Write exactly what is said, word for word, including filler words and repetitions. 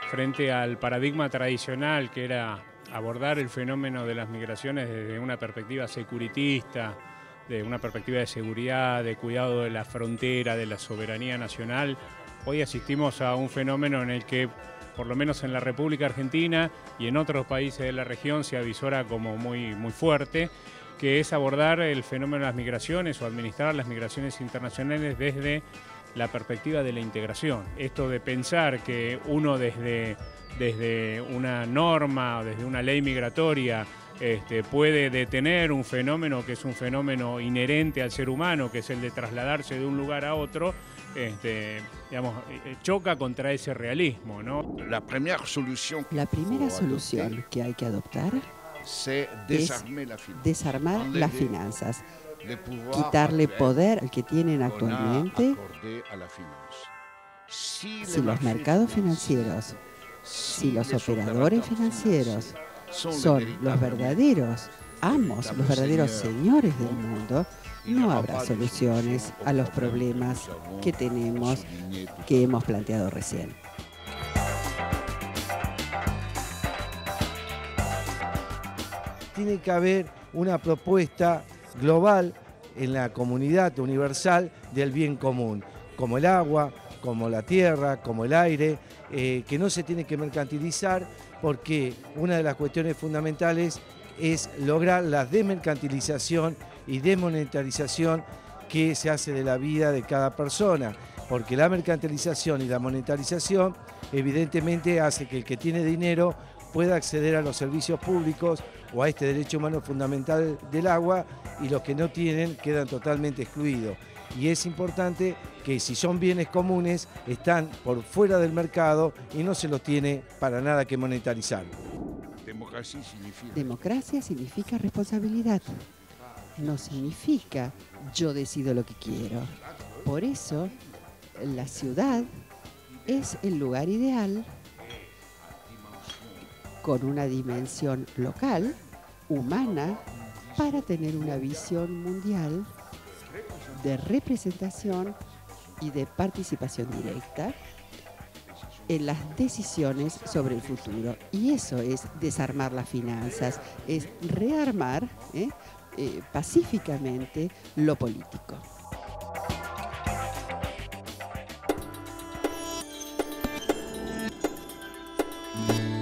frente al paradigma tradicional que era abordar el fenómeno de las migraciones desde una perspectiva securitista, de una perspectiva de seguridad, de cuidado de la frontera, de la soberanía nacional. Hoy asistimos a un fenómeno en el que, por lo menos en la República Argentina y en otros países de la región, se avisora como muy, muy fuerte, que es abordar el fenómeno de las migraciones o administrar las migraciones internacionales desde la perspectiva de la integración. Esto de pensar que uno desde, desde una norma o desde una ley migratoria este, puede detener un fenómeno que es un fenómeno inherente al ser humano, que es el de trasladarse de un lugar a otro, este, digamos, choca contra ese realismo, ¿no? La primera solución, la primera solución que hay que adoptar es desarmar las finanzas, quitarle poder al que tienen actualmente. Si los mercados financieros, si los operadores financieros son los verdaderos amos, los verdaderos señores del mundo, no habrá soluciones a los problemas que tenemos, que hemos planteado recién. Tiene que haber una propuesta global en la comunidad universal del bien común, como el agua, como la tierra, como el aire, eh, que no se tiene que mercantilizar, porque una de las cuestiones fundamentales es lograr la desmercantilización y desmonetarización que se hace de la vida de cada persona, porque la mercantilización y la monetarización evidentemente hace que el que tiene dinero pueda acceder a los servicios públicos o a este derecho humano fundamental del agua, y los que no tienen quedan totalmente excluidos. Y es importante que si son bienes comunes están por fuera del mercado y no se los tiene para nada que monetarizar. Democracia significa, Democracia significa responsabilidad, no significa yo decido lo que quiero. Por eso la ciudad es el lugar ideal, con una dimensión local, humana, para tener una visión mundial de representación y de participación directa en las decisiones sobre el futuro. Y eso es desarmar las finanzas, es rearmar ¿eh? Eh, pacíficamente lo político. Mm.